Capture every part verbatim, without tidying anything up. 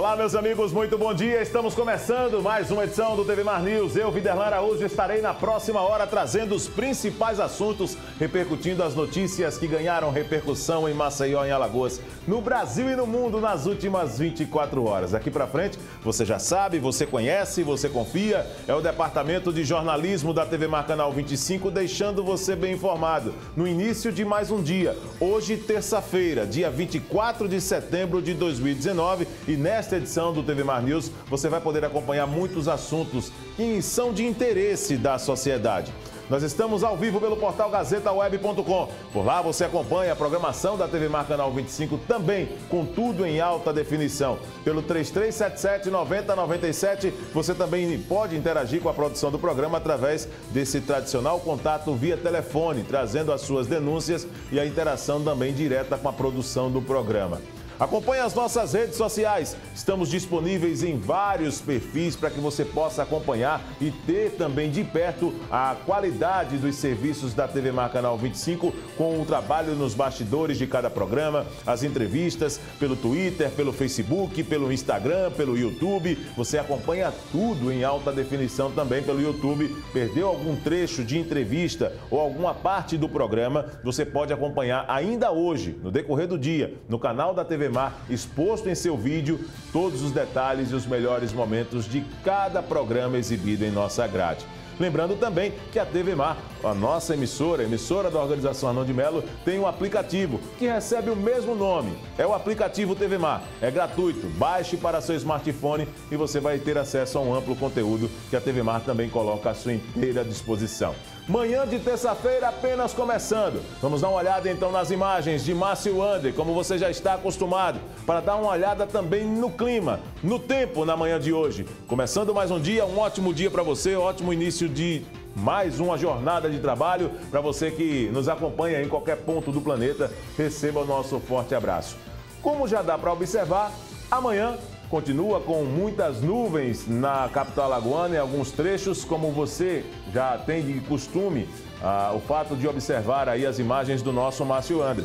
Olá, meus amigos, muito bom dia. Estamos começando mais uma edição do T V Mar News. Eu, Viderlan Araújo, estarei na próxima hora trazendo os principais assuntos, repercutindo as notícias que ganharam repercussão em Maceió, em Alagoas, no Brasil e no mundo nas últimas vinte e quatro horas. Daqui pra frente, você já sabe, você conhece, você confia, é o Departamento de Jornalismo da T V Mar Canal vinte e cinco, deixando você bem informado no início de mais um dia. Hoje, terça-feira, dia vinte e quatro de setembro de dois mil e dezenove, e nesta Nesta edição do T V Mar News, você vai poder acompanhar muitos assuntos que são de interesse da sociedade. Nós estamos ao vivo pelo portal Gazeta Web ponto com. Por lá você acompanha a programação da T V Mar Canal vinte e cinco também, com tudo em alta definição. Pelo três três sete sete, nove zero nove sete, você também pode interagir com a produção do programa através desse tradicional contato via telefone, trazendo as suas denúncias e a interação também direta com a produção do programa. Acompanhe as nossas redes sociais, estamos disponíveis em vários perfis para que você possa acompanhar e ter também de perto a qualidade dos serviços da T V Mar Canal vinte e cinco, com o trabalho nos bastidores de cada programa, as entrevistas pelo Twitter, pelo Facebook, pelo Instagram, pelo YouTube. Você acompanha tudo em alta definição também pelo YouTube. Perdeu algum trecho de entrevista ou alguma parte do programa, você pode acompanhar ainda hoje, no decorrer do dia, no canal da T V Mar, exposto em seu vídeo, todos os detalhes e os melhores momentos de cada programa exibido em nossa grade. Lembrando também que a T V Mar, a nossa emissora, a emissora da Organização Arnon de Melo, tem um aplicativo que recebe o mesmo nome. É o aplicativo T V Mar. É gratuito. Baixe para seu smartphone e você vai ter acesso a um amplo conteúdo que a T V Mar também coloca à sua inteira disposição. Manhã de terça-feira apenas começando. Vamos dar uma olhada então nas imagens de Márcio André, como você já está acostumado, para dar uma olhada também no clima, no tempo na manhã de hoje. Começando mais um dia, um ótimo dia para você, ótimo início de mais uma jornada de trabalho. Para você que nos acompanha em qualquer ponto do planeta, receba o nosso forte abraço. Como já dá para observar, amanhã continua com muitas nuvens na capital alagoana em alguns trechos, como você já tem de costume, ah, o fato de observar aí as imagens do nosso Márcio André.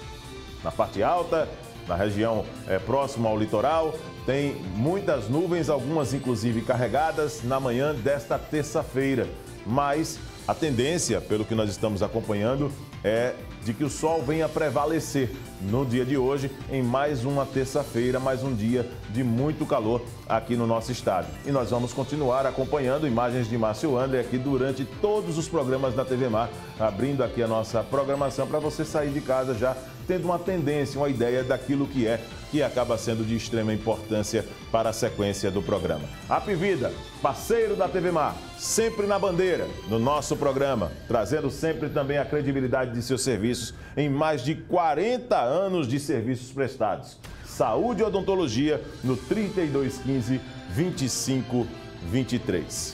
Na parte alta, na região é, próxima ao litoral, tem muitas nuvens, algumas inclusive carregadas na manhã desta terça-feira. Mas a tendência, pelo que nós estamos acompanhando, é de que o sol venha prevalecer no dia de hoje, em mais uma terça-feira, mais um dia de muito calor aqui no nosso estado. E nós vamos continuar acompanhando imagens de Márcio André aqui durante todos os programas da T V Mar, abrindo aqui a nossa programação para você sair de casa já tendo uma tendência, uma ideia daquilo que é, que acaba sendo de extrema importância para a sequência do programa. Apvida, parceiro da T V Mar, sempre na bandeira, no nosso programa, trazendo sempre também a credibilidade de seus serviços em mais de quarenta anos de serviços prestados. Saúde e odontologia no trinta e dois quinze, vinte e cinco vinte e três.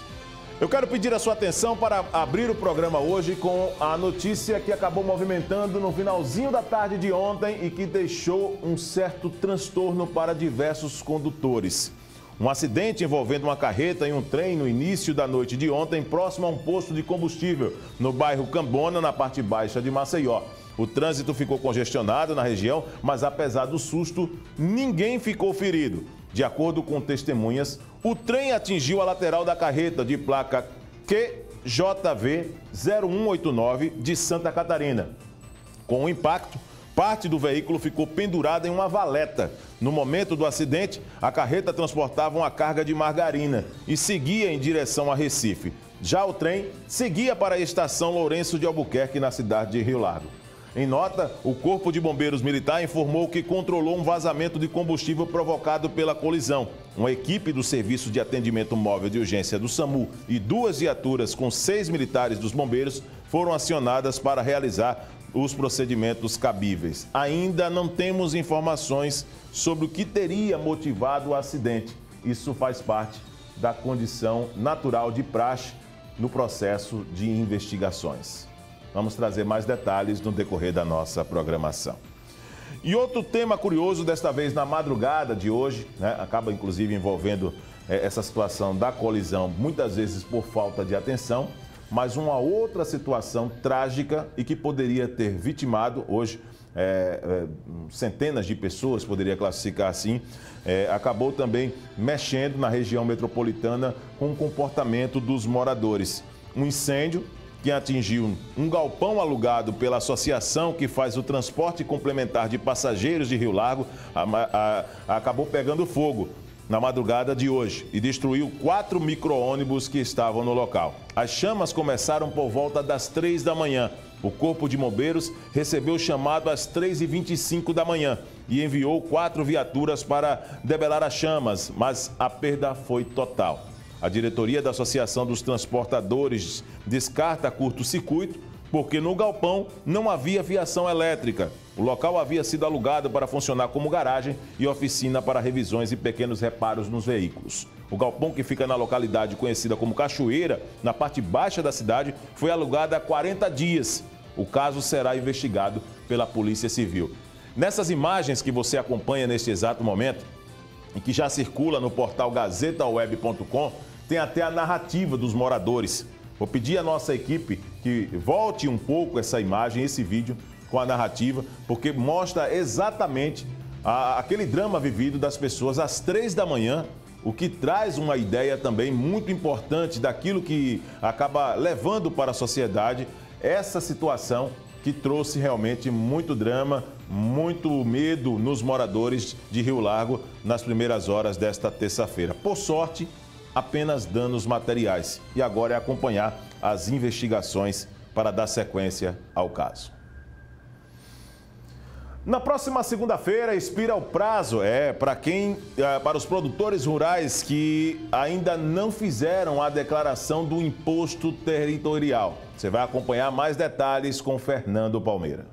Eu quero pedir a sua atenção para abrir o programa hoje com a notícia que acabou movimentando no finalzinho da tarde de ontem e que deixou um certo transtorno para diversos condutores. Um acidente envolvendo uma carreta e um trem no início da noite de ontem, próximo a um posto de combustível, no bairro Cambona, na parte baixa de Maceió. O trânsito ficou congestionado na região, mas apesar do susto, ninguém ficou ferido. De acordo com testemunhas, o trem atingiu a lateral da carreta de placa Q J V zero um oito nove de Santa Catarina. Com o impacto, parte do veículo ficou pendurada em uma valeta. No momento do acidente, a carreta transportava uma carga de margarina e seguia em direção a Recife. Já o trem seguia para a estação Lourenço de Albuquerque, na cidade de Rio Largo. Em nota, o Corpo de Bombeiros Militar informou que controlou um vazamento de combustível provocado pela colisão. Uma equipe do Serviço de Atendimento Móvel de Urgência do SAMU e duas viaturas com seis militares dos bombeiros foram acionadas para realizar os procedimentos cabíveis. Ainda não temos informações sobre o que teria motivado o acidente. Isso faz parte da condição natural de praxe no processo de investigações. Vamos trazer mais detalhes no decorrer da nossa programação. E outro tema curioso, desta vez na madrugada de hoje, né, acaba inclusive envolvendo é, essa situação da colisão, muitas vezes por falta de atenção, mas uma outra situação trágica e que poderia ter vitimado hoje é, é, centenas de pessoas, poderia classificar assim, é, acabou também mexendo na região metropolitana com o comportamento dos moradores. Um incêndio que atingiu um galpão alugado pela associação que faz o transporte complementar de passageiros de Rio Largo, a, a, acabou pegando fogo na madrugada de hoje e destruiu quatro micro-ônibus que estavam no local. As chamas começaram por volta das três da manhã. O Corpo de Bombeiros recebeu o chamado às três e vinte e cinco da manhã e enviou quatro viaturas para debelar as chamas, mas a perda foi total. A diretoria da Associação dos Transportadores descarta curto-circuito porque no galpão não havia fiação elétrica. O local havia sido alugado para funcionar como garagem e oficina para revisões e pequenos reparos nos veículos. O galpão, que fica na localidade conhecida como Cachoeira, na parte baixa da cidade, foi alugado há quarenta dias. O caso será investigado pela Polícia Civil. Nessas imagens que você acompanha neste exato momento, e que já circula no portal gazeta web ponto com, tem até a narrativa dos moradores. Vou pedir à nossa equipe que volte um pouco essa imagem, esse vídeo, com a narrativa, porque mostra exatamente a, aquele drama vivido das pessoas às três da manhã, o que traz uma ideia também muito importante daquilo que acaba levando para a sociedade essa situação que trouxe realmente muito drama, muito medo nos moradores de Rio Largo nas primeiras horas desta terça-feira. Por sorte, apenas danos materiais. E agora é acompanhar as investigações para dar sequência ao caso. Na próxima segunda-feira expira o prazo, é, para quem, é, para os produtores rurais que ainda não fizeram a declaração do imposto territorial. Você vai acompanhar mais detalhes com Fernando Palmeira.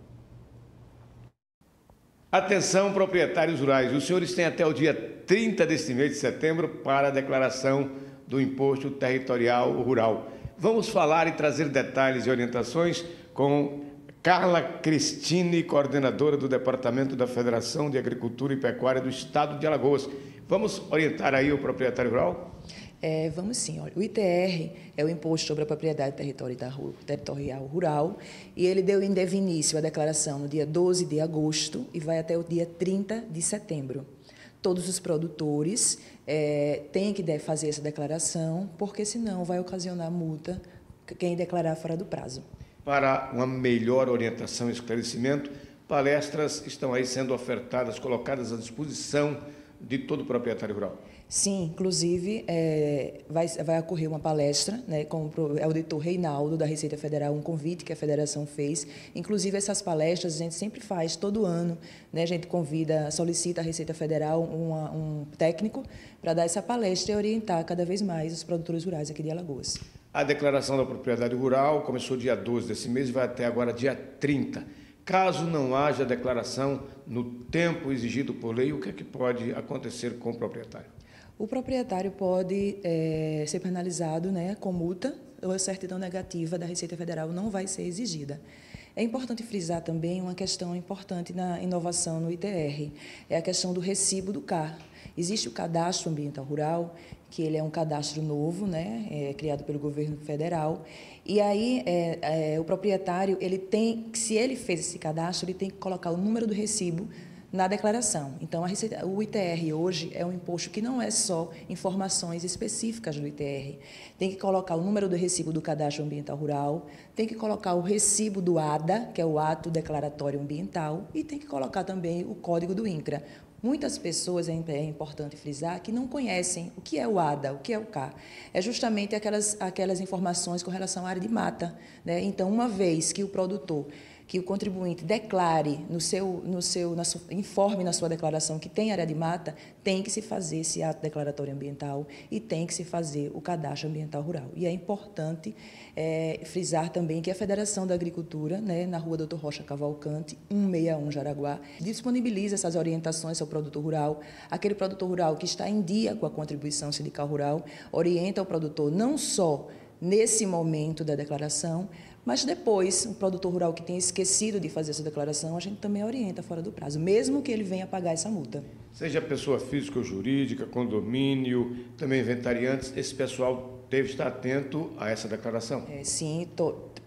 Atenção, proprietários rurais, os senhores têm até o dia trinta deste mês de setembro para a declaração do Imposto Territorial Rural. Vamos falar e trazer detalhes e orientações com Carla Cristine, coordenadora do Departamento da Federação de Agricultura e Pecuária do Estado de Alagoas. Vamos orientar aí o proprietário rural? É, vamos sim. Olha, o I T R é o Imposto sobre a Propriedade Territorial Rural e ele deu, deve início à declaração no dia doze de agosto e vai até o dia trinta de setembro. Todos os produtores é, têm que fazer essa declaração, porque senão vai ocasionar multa quem declarar fora do prazo. Para uma melhor orientação e esclarecimento, palestras estão aí sendo ofertadas, colocadas à disposição de todo proprietário rural. Sim, inclusive é, vai, vai ocorrer uma palestra, né, com o auditor Reinaldo da Receita Federal, um convite que a Federação fez. Inclusive essas palestras a gente sempre faz todo ano, né, a gente convida, solicita à Receita Federal uma, um técnico para dar essa palestra e orientar cada vez mais os produtores rurais aqui de Alagoas. A declaração da propriedade rural começou dia doze desse mês e vai até agora dia trinta. Caso não haja declaração no tempo exigido por lei, o que é que pode acontecer com o proprietário? O proprietário pode é, ser penalizado, né, com multa, ou a certidão negativa da Receita Federal não vai ser exigida. É importante frisar também uma questão importante na inovação no I T R, é a questão do recibo do C A R. Existe o Cadastro Ambiental Rural, que ele é um cadastro novo, né, é, criado pelo governo federal, e aí é, é, o proprietário, ele tem, se ele fez esse cadastro, ele tem que colocar o número do recibo na declaração. Então, a Receita, o I T R hoje é um imposto que não é só informações específicas do I T R. Tem que colocar o número do recibo do Cadastro Ambiental Rural, tem que colocar o recibo do A D A, que é o Ato Declaratório Ambiental, e tem que colocar também o código do INCRA. Muitas pessoas, é importante frisar, que não conhecem o que é o A D A, o que é o C A R. É justamente aquelas, aquelas informações com relação à área de mata, né? Então, uma vez que o produtor, que o contribuinte declare, no seu, no seu, na sua, informe na sua declaração que tem área de mata, tem que se fazer esse ato declaratório ambiental e tem que se fazer o cadastro ambiental rural. E é importante é, frisar também que a Federação da Agricultura, né, na rua doutor Rocha Cavalcante, cento e sessenta e um Jaraguá, disponibiliza essas orientações ao produtor rural. Aquele produtor rural que está em dia com a contribuição sindical rural, orienta o produtor não só nesse momento da declaração, mas depois, o produtor rural que tenha esquecido de fazer essa declaração, a gente também orienta fora do prazo, mesmo que ele venha pagar essa multa. Seja pessoa física ou jurídica, condomínio, também inventariantes, esse pessoal deve estar atento a essa declaração? É, sim, to,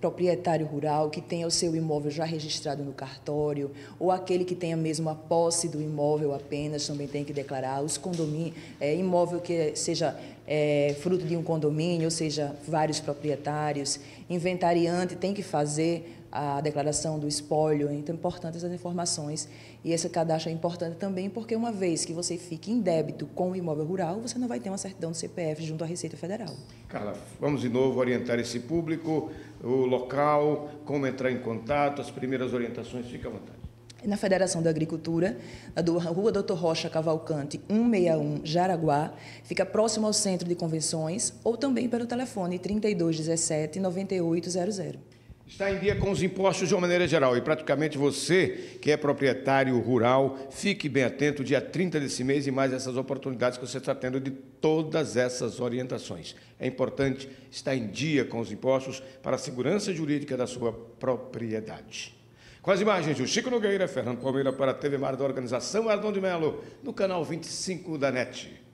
proprietário rural que tenha o seu imóvel já registrado no cartório, ou aquele que tenha mesmo a posse do imóvel apenas, também tem que declarar. Os condomínios, é, imóvel que seja é, fruto de um condomínio, ou seja, vários proprietários, inventariante tem que fazer a declaração do espólio. Então, é importante essas informações. E esse cadastro é importante também porque, uma vez que você fique em débito com o imóvel rural, você não vai ter uma certidão do C P F junto à Receita Federal. Carla, vamos de novo orientar esse público, o local, como entrar em contato, as primeiras orientações, fica à vontade. Na Federação da Agricultura, na Rua Doutor Rocha Cavalcante, cento e sessenta e um, Jaraguá, fica próximo ao Centro de Convenções, ou também pelo telefone trinta e dois dezessete, noventa e oito zero zero. Está em dia com os impostos de uma maneira geral, e praticamente você, que é proprietário rural, fique bem atento, dia trinta desse mês, e mais essas oportunidades que você está tendo de todas essas orientações. É importante estar em dia com os impostos para a segurança jurídica da sua propriedade. Com as imagens de Chico Nogueira, Fernando Palmeira para a T V Mar da Organização Ardon de Melo, no canal vinte e cinco da N E T.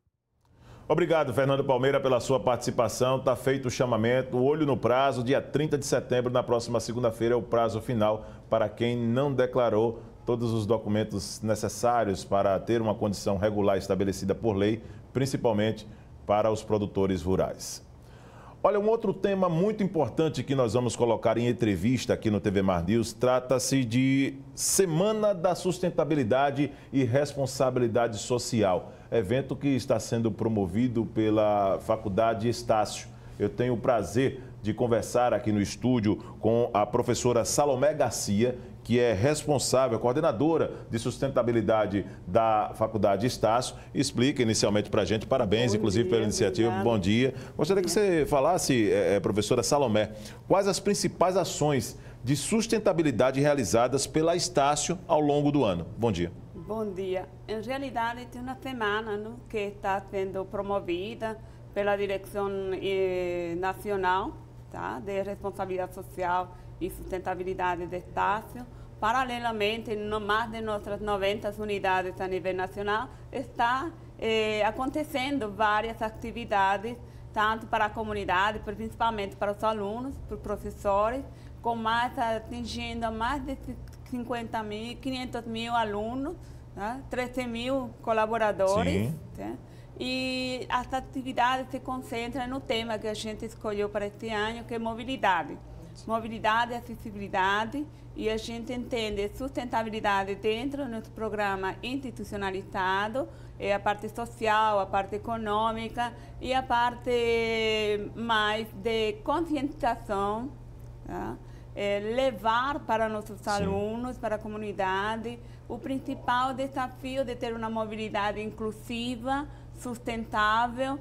Obrigado, Fernando Palmeira, pela sua participação. Está feito o chamamento, o olho no prazo, dia trinta de setembro, na próxima segunda-feira, é o prazo final para quem não declarou todos os documentos necessários para ter uma condição regular estabelecida por lei, principalmente para os produtores rurais. Olha, um outro tema muito importante que nós vamos colocar em entrevista aqui no T V Mar News, trata-se de Semana da Sustentabilidade e Responsabilidade Social, evento que está sendo promovido pela Faculdade Estácio. Eu tenho o prazer de conversar aqui no estúdio com a professora Salomé Garcia, que é responsável, coordenadora de sustentabilidade da Faculdade Estácio. Explica inicialmente para a gente, parabéns, Bom inclusive, dia, pela iniciativa. obrigada. Bom dia. Gostaria que você falasse, é, professora Salomé, quais as principais ações de sustentabilidade realizadas pela Estácio ao longo do ano. Bom dia. Bom dia. Em realidade, tem uma semana, não, que está sendo promovida pela Direção eh, Nacional, tá, de Responsabilidade Social e Sustentabilidade de Estácio. Paralelamente, no mais de nossas noventa unidades a nível nacional, está eh, acontecendo várias atividades, tanto para a comunidade, principalmente para os alunos, para os professores, com mais atingindo mais de cinquenta mil, quinhentos mil alunos, né? treze mil colaboradores. Tá? E as atividades se concentram no tema que a gente escolheu para este ano, que é mobilidade. Mobilidade e acessibilidade, e a gente entende sustentabilidade dentro do nosso programa institucionalizado, é a parte social, a parte econômica e a parte mais de conscientização, tá? É levar para nossos Sim. alunos, para a comunidade, o principal desafio de ter uma mobilidade inclusiva, sustentável,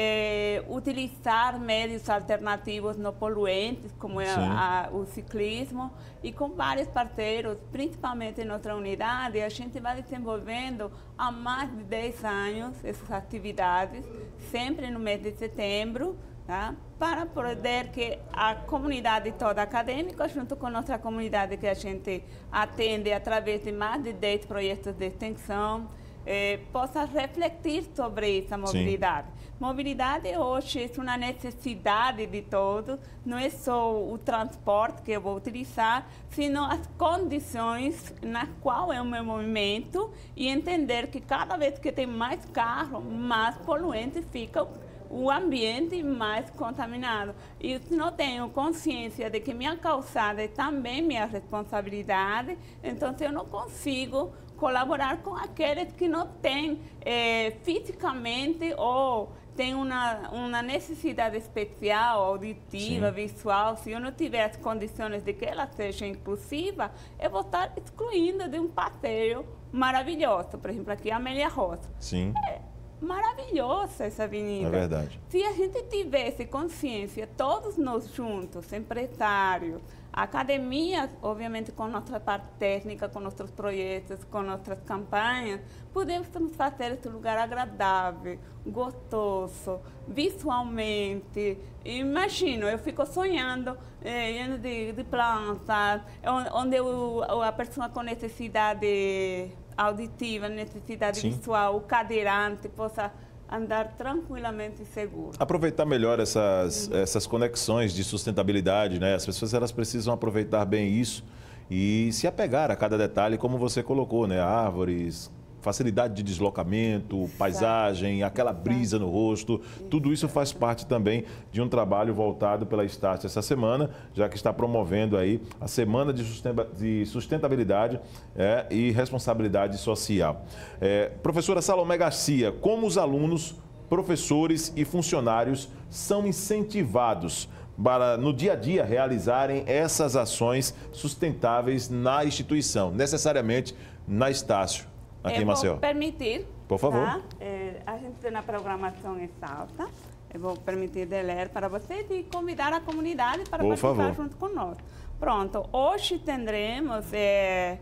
é, utilizar meios alternativos não poluentes, como é a, o ciclismo, e com vários parceiros, principalmente em nossa unidade, a gente vai desenvolvendo há mais de dez anos essas atividades, sempre no mês de setembro, tá? Para poder que a comunidade toda acadêmica, junto com nossa comunidade que a gente atende através de mais de dez projetos de extensão, eh, possa refletir sobre essa mobilidade. Sim. Mobilidade hoje é uma necessidade de todos, não é só o transporte que eu vou utilizar, sino as condições nas quais é o meu movimento, e entender que cada vez que tem mais carro, mais poluente fica o ambiente mais contaminado. E se não tenho consciência de que minha calçada é também minha responsabilidade, então eu não consigo colaborar com aqueles que não têm eh, fisicamente ou têm uma, uma necessidade especial, auditiva, Sim. visual. Se eu não tiver as condições de que ela seja inclusiva, eu vou estar excluindo de um passeio maravilhoso. Por exemplo, aqui a Amélia Rosa. Sim. É, maravilhosa essa avenida. É verdade. Se a gente tivesse consciência, todos nós juntos, empresários, academia, obviamente com nossa parte técnica, com nossos projetos, com nossas campanhas, podemos fazer esse lugar agradável, gostoso, visualmente. Imagino, eu fico sonhando eh, de, de plantas, onde o, a pessoa com necessidade auditiva, necessidade Sim. visual, o cadeirante possa andar tranquilamente e seguro. Aproveitar melhor essas, essas conexões de sustentabilidade, né? As pessoas elas precisam aproveitar bem isso e se apegar a cada detalhe, como você colocou, né? Árvores, facilidade de deslocamento, paisagem, aquela brisa no rosto, tudo isso faz parte também de um trabalho voltado pela Estácio essa semana, já que está promovendo aí a Semana de Sustentabilidade é, e Responsabilidade Social. É, professora Salomé Garcia, como os alunos, professores e funcionários são incentivados para, no dia a dia, realizarem essas ações sustentáveis na instituição, necessariamente na Estácio? Aqui eu em Maceió. vou permitir, por favor. Tá? É, a gente tem na programação exalta. Eu vou permitir de ler para vocês e convidar a comunidade para por participar favor. junto conosco. Pronto, hoje teremos é,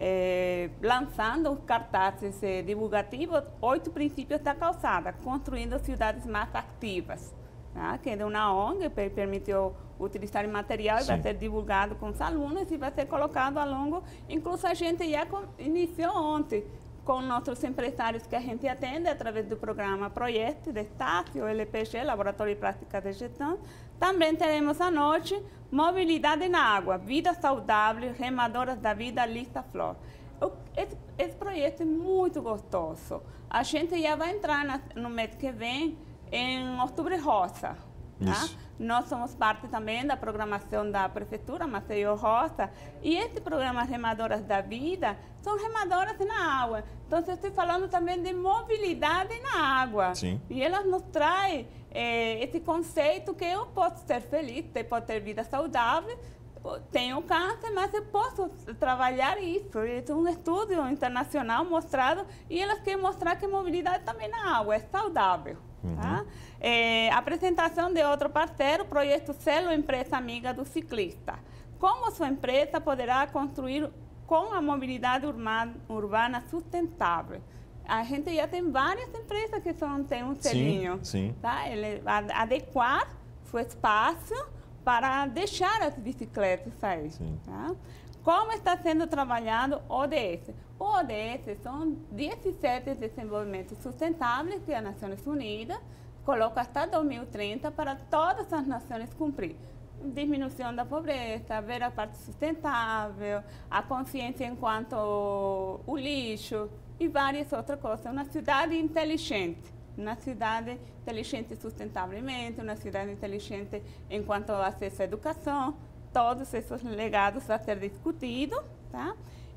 é, lançando cartazes é, divulgativos, oito princípios da calçada, construindo cidades mais ativas. Tá? Que é de uma O N G que permitiu utilizar material e Sim. vai ser divulgado com os alunos e vai ser colocado ao longo. Incluso a gente já iniciou ontem com nossos empresários que a gente atende através do programa Projeto de Estácio, L P G, Laboratório de Prática de Gestão. Também teremos à noite Mobilidade na Água, Vida Saudável, Remadoras da Vida, Lista Flor. Esse, esse projeto é muito gostoso. A gente já vai entrar na, no mês que vem em Outubro Rosa. Tá? Nós somos parte também da programação da Prefeitura, Maceió Rosa, e esse programa Remadoras da Vida são remadoras na água. Então, eu estou falando também de mobilidade na água. Sim. E elas nos trazem eh, esse conceito que eu posso ser feliz, posso ter vida saudável, tenho câncer, mas eu posso trabalhar isso. É um estudo internacional mostrado, e elas querem mostrar que a mobilidade também na água é saudável. Uhum. Tá? É, apresentação de outro parceiro, projeto Selo Empresa Amiga do Ciclista. Como sua empresa poderá construir com a mobilidade urbana, urbana sustentável? A gente já tem várias empresas que são, têm um selinho. Sim, sim. Tá? Ele, adequar seu espaço para deixar as bicicletas sair. Tá? Como está sendo trabalhado o O D S? O O D S são dezessete desenvolvimentos sustentáveis que as Nações Unidas coloca até dois mil e trinta para todas as nações cumprir. Diminuição da pobreza, ver a parte sustentável, a consciência enquanto o lixo e várias outras coisas. Uma cidade inteligente, uma cidade inteligente sustentavelmente, uma cidade inteligente enquanto acesso à educação, todos esses legados a ser discutidos. Tá?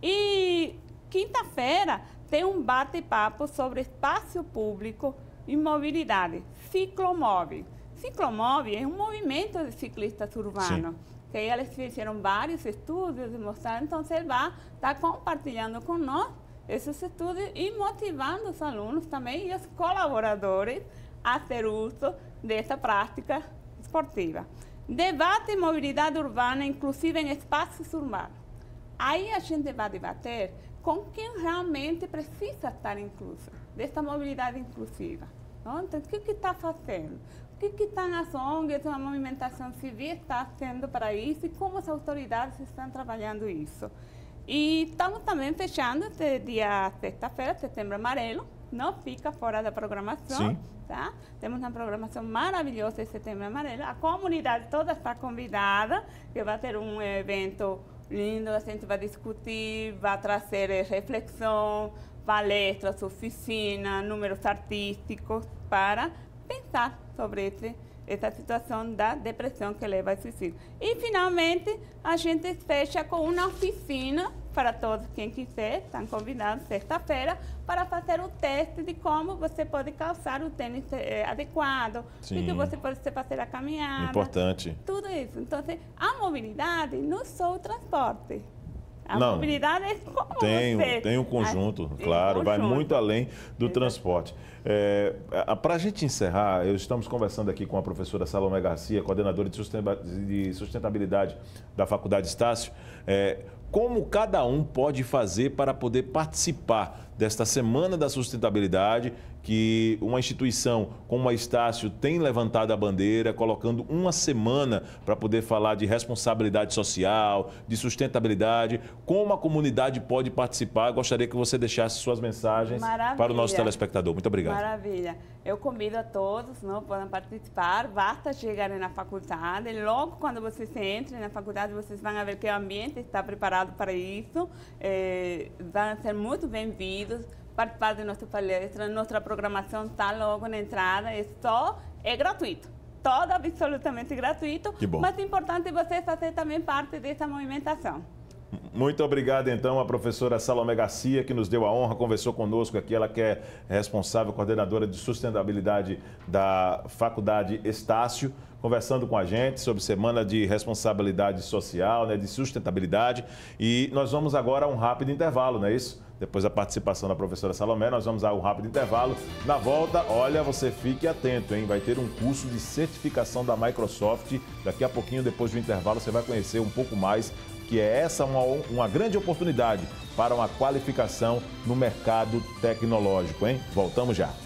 E quinta-feira tem um bate-papo sobre espaço público e mobilidade, ciclomóvel. Ciclomóvel é um movimento de ciclistas urbanos, Sim. que eles fizeram vários estudos e mostraram, então você vai estar compartilhando com nós esses estudos e motivando os alunos também e os colaboradores a ter uso dessa prática esportiva. Debate e mobilidade urbana, inclusive em espaços urbanos. Aí a gente vai debater com quem realmente precisa estar incluso, dessa mobilidade inclusiva. Não? Então, o que está fazendo? O que, que estão as O N Gs, a movimentação civil está fazendo para isso e como as autoridades estão trabalhando isso? E estamos também fechando esse dia sexta-feira, Setembro Amarelo, não fica fora da programação. Sim. Tá? Temos uma programação maravilhosa de Setembro Amarelo. A comunidade toda está convidada, que vai ter um evento lindo, a gente vai discutir, vai trazer reflexão, palestras, oficina, números artísticos para pensar sobre esse, essa situação da depressão que leva ao suicídio. E, finalmente, a gente fecha com uma oficina para todos quem quiser, estão convidados sexta-feira, para fazer o teste de como você pode calçar o tênis eh, adequado, Sim. o que você pode fazer a caminhada. Importante. Tudo isso. Então, a mobilidade não é só o transporte. A Não, mobilidade é como tem, você... tem um conjunto, a, claro, um vai conjunto. muito além do Exato. transporte. É, para a gente encerrar, eu estamos conversando aqui com a professora Salomé Garcia, coordenadora de sustentabilidade da Faculdade Estácio. É, como cada um pode fazer para poder participar desta Semana da Sustentabilidade, que uma instituição como a Estácio tem levantado a bandeira, colocando uma semana para poder falar de responsabilidade social, de sustentabilidade, como a comunidade pode participar. Gostaria que você deixasse suas mensagens Maravilha. Para o nosso telespectador. Muito obrigado. Maravilha. Eu convido a todos, não podem participar, basta chegarem na faculdade. Logo quando vocês entrem na faculdade, vocês vão ver que o ambiente está preparado para isso. É, vão ser muito bem-vindos. Participar de nossa palestra, nossa programação está logo na entrada, é só, é gratuito, todo absolutamente gratuito, que bom. Mas é importante você fazer também parte dessa movimentação. Muito obrigado, então, a professora Salomé Garcia, que nos deu a honra, conversou conosco aqui, ela que é responsável, coordenadora de sustentabilidade da Faculdade Estácio, conversando com a gente sobre Semana de Responsabilidade Social, né, de Sustentabilidade. E nós vamos agora a um rápido intervalo, não é isso? Depois da participação da professora Salomé, nós vamos a um rápido intervalo. Na volta, olha, você fique atento, hein? Vai ter um curso de certificação da Microsoft. Daqui a pouquinho, depois do intervalo, você vai conhecer um pouco mais, que é essa uma, uma grande oportunidade para uma qualificação no mercado tecnológico, hein? Voltamos já.